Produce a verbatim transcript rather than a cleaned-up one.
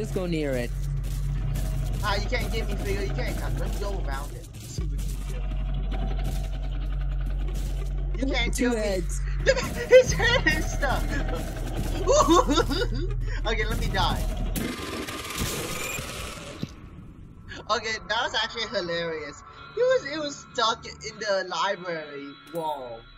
just go near it. Ah, you can't get me, figure. You can't come. Let me go around it. See what you can do. You can't Two kill heads. me. His head is stuck. Okay, let me die. Okay, that was actually hilarious. He was, he was stuck in the library wall.